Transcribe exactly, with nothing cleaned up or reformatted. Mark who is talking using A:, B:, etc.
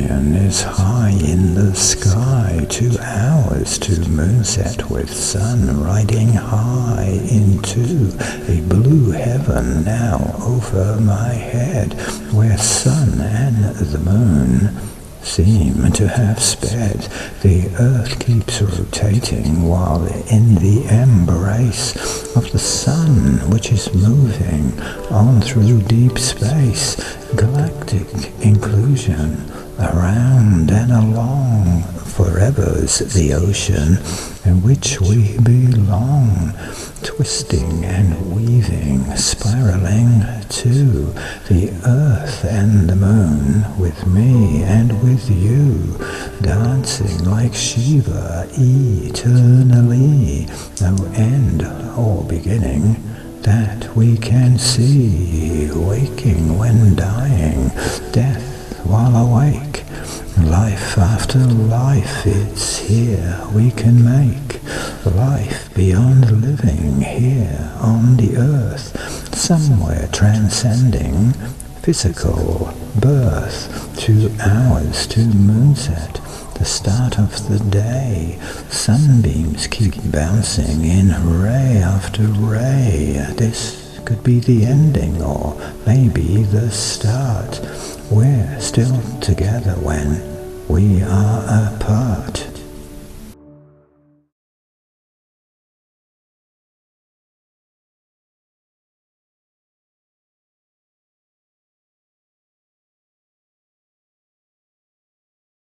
A: union is high in the sky, two hours to moonset with sun riding high into a blue heaven now over my head, where sun and the moon seem to have sped. The earth keeps rotating while in the embrace of the sun, which is moving on through deep space, galactic inclusion, around and along. Forever's the ocean in which we belong, twisting and weaving, spiraling to the earth and the moon, with me and with you, dancing like Shiva eternally, no end or beginning that we can see, waking when dying, death while awake. Life after life, it's here we can make life beyond living here on the earth, somewhere transcending physical birth. Two hours to moonset, the start of the day. Sunbeams keep bouncing in ray after ray. This could be the ending, or maybe the start. We're still together when we are apart.